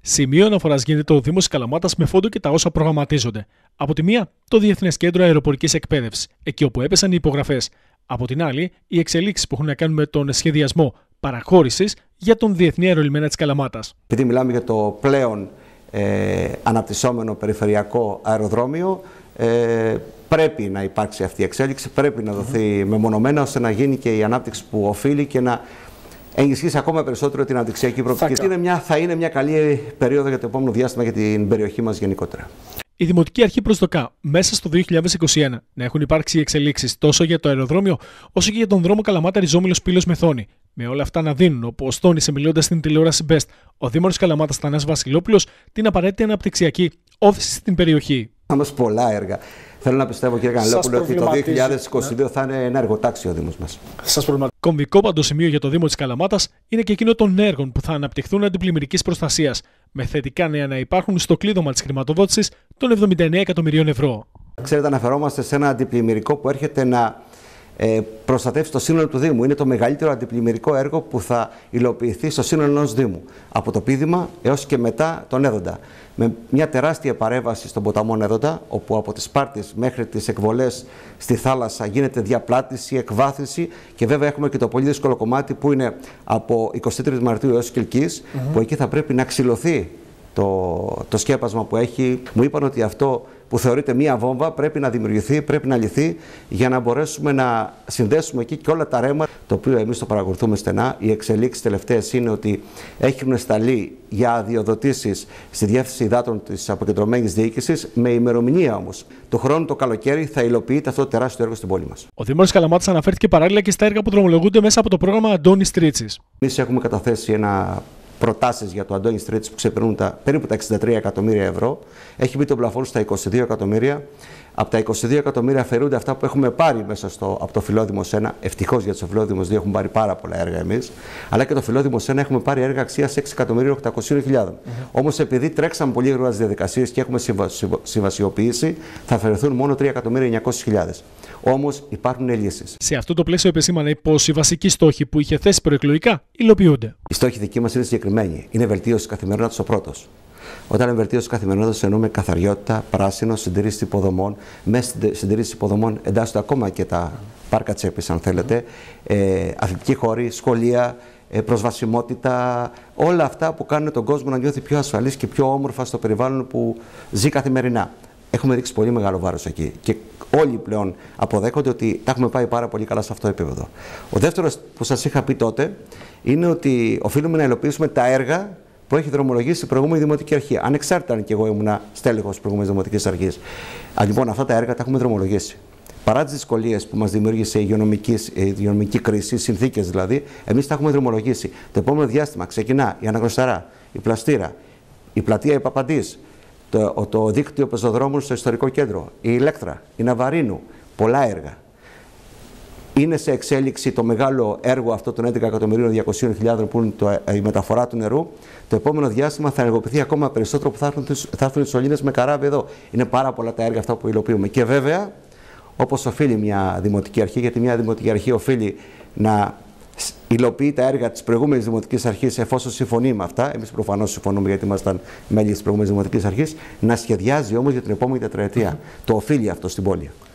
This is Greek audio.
Σημείο αναφοράς γίνεται ο Δήμος Καλαμάτας με φόντο και τα όσα προγραμματίζονται. Από τη μία, το Διεθνές Κέντρο Αεροπορικής Εκπαίδευσης, εκεί όπου έπεσαν οι υπογραφές. Από την άλλη, οι εξελίξεις που έχουν να κάνουν με τον σχεδιασμό παραχώρησης για τον Διεθνή Αερολιμένα της Καλαμάτας. Επειδή μιλάμε για το πλέον αναπτυσσόμενο περιφερειακό αεροδρόμιο, πρέπει να υπάρξει αυτή η εξέλιξη, πρέπει να δοθεί μεμονωμένα ώστε να γίνει και η ανάπτυξη που οφείλει και να ενισχύσει ακόμα περισσότερο την αναπτυξιακή προοπτική. Θα είναι μια καλή περίοδο για το επόμενο διάστημα για την περιοχή μας γενικότερα. Η Δημοτική Αρχή προσδοκά μέσα στο 2021 να έχουν υπάρξει εξελίξεις τόσο για το αεροδρόμιο όσο και για τον δρόμο Καλαμάτα-Ριζόμυλος Πύλος-Μεθόνη. Με όλα αυτά να δίνουν, όπως τόνισε μιλώντας στην τηλεόραση Best ο Δήμαρχος Καλαμάτας Θανάσης Βασιλόπουλος, την απαραίτητη αναπτυξιακή όθηση στην περιοχή. Θα μας πολλά έργα. Θέλω να πιστεύω, κύριε Κανελόπουλο, ότι το 2022 θα είναι ένα εργοτάξιο ο Δήμος μας. Κομβικό πάντως σημείο για το Δήμο της Καλαμάτας είναι και εκείνο των έργων που θα αναπτυχθούν αντιπλημμυρικής προστασίας, με θετικά νέα να υπάρχουν στο κλείδωμα της χρηματοδότησης των 79 εκατομμυρίων ευρώ. Ξέρετε, αναφερόμαστε σε ένα αντιπλημμυρικό που έρχεται να προστατεύσει το σύνολο του Δήμου. Είναι το μεγαλύτερο αντιπλημμυρικό έργο που θα υλοποιηθεί στο σύνολο ενός Δήμου. Από το Πίδημα έως και μετά τον Έδοντα. Με μια τεράστια παρέμβαση στον ποταμό Έδοντα, όπου από τις Σπάρτες μέχρι τις εκβολές στη θάλασσα γίνεται διαπλάτηση, εκβάθυνση και βέβαια έχουμε και το πολύ δύσκολο κομμάτι που είναι από 23 Μαρτίου έως Κιλκής, που εκεί θα πρέπει να ξυλωθεί το σκέπασμα που έχει. Μου είπαν ότι αυτό που θεωρείται μία βόμβα πρέπει να δημιουργηθεί, πρέπει να λυθεί για να μπορέσουμε να συνδέσουμε εκεί και όλα τα ρέματα, το οποίο εμείς το παρακολουθούμε στενά. Οι εξελίξεις τελευταίες είναι ότι έχουν σταλεί για αδειοδοτήσεις στη Διεύθυνση Υδάτων της Αποκεντρωμένης Διοίκησης, με ημερομηνία όμως. Το χρόνο το καλοκαίρι θα υλοποιείται αυτό το τεράστιο έργο στην πόλη μας. Ο Δήμαρχος Καλαμάτας αναφέρθηκε παράλληλα και στα έργα που δρομολογούνται μέσα από το πρόγραμμα Αντώνης Στρίτσης. Εμείς έχουμε καταθέσει προτάσεις για το Αντώνη Στρίτσης που ξεπερνούν περίπου τα 63 εκατομμύρια ευρώ. Έχει μπει το πλαφόν στα 22 εκατομμύρια. Από τα 22 εκατομμύρια αφαιρούνται αυτά που έχουμε πάρει μέσα από το Φιλόδημος 1. Ευτυχώς για το Φιλόδημος 2 έχουμε πάρει πάρα πολλά έργα εμείς. Αλλά και το Φιλόδημος 1 έχουμε πάρει έργα αξίας 6.800.000. Όμως επειδή τρέξαμε πολύ γρήγορα τις διαδικασίες και έχουμε συμβασιοποιήσει, θα αφαιρεθούν μόνο 3.900.000. Όμως υπάρχουν λύσεις. Σε αυτό το πλαίσιο επεσήμανε πως οι βασικοί στόχοι που είχε θέσει προεκλογικά υλοποιούνται. Οι στόχοι δικοί μας είναι συγκεκριμένοι. Είναι βελτίωση της καθημερινότητας ο πρώτος. Όταν είναι βελτίωση της καθημερινότητας εννοούμε καθαριότητα, πράσινο, συντηρήση υποδομών. Μέσα στη συντηρήση υποδομών εντάσσονται ακόμα και τα πάρκα τσέπης, αν θέλετε, αθλητικοί χώροι, σχολεία, προσβασιμότητα, όλα αυτά που κάνουν τον κόσμο να νιώθει πιο ασφαλής και πιο όμορφα στο περιβάλλον που ζει καθημερινά. Έχουμε ρίξει πολύ μεγάλο βάρος εκεί και όλοι πλέον αποδέχονται ότι τα έχουμε πάει πάρα πολύ καλά σε αυτό το επίπεδο. Ο δεύτερος που σας είχα πει τότε είναι ότι οφείλουμε να υλοποιήσουμε τα έργα που έχει δρομολογήσει η προηγούμενη Δημοτική Αρχή. Ανεξάρτητα αν και εγώ ήμουν στέλεχος της προηγούμενης Δημοτικής Αρχής. Λοιπόν, αυτά τα έργα τα έχουμε δρομολογήσει. Παρά τις δυσκολίες που μας δημιούργησε η υγειονομική κρίση, οι συνθήκες δηλαδή, εμείς τα έχουμε δρομολογήσει. Το επόμενο διάστημα ξεκινά η Αναγνωσταρά, η Πλαστήρα, η πλατεία η Παπαντής, το δίκτυο πεζοδρόμων στο ιστορικό κέντρο, η Ηλέκτρα, η Ναβαρίνου, πολλά έργα. Είναι σε εξέλιξη το μεγάλο έργο αυτό των 11.200.000 που είναι η μεταφορά του νερού. Το επόμενο διάστημα θα ενεργοποιηθεί ακόμα περισσότερο που θα έρθουν οι σωλήνες με καράβι εδώ. Είναι πάρα πολλά τα έργα αυτά που υλοποιούμε. Και βέβαια, όπως οφείλει μια δημοτική αρχή, γιατί μια δημοτική αρχή οφείλει να υλοποιεί τα έργα της προηγούμενης Δημοτικής Αρχής εφόσον συμφωνεί με αυτά. Εμείς προφανώς συμφωνούμε γιατί ήμασταν μέλη της προηγούμενης Δημοτικής Αρχής. Να σχεδιάζει όμως για την επόμενη τετραετία. Το οφείλει αυτό στην πόλη.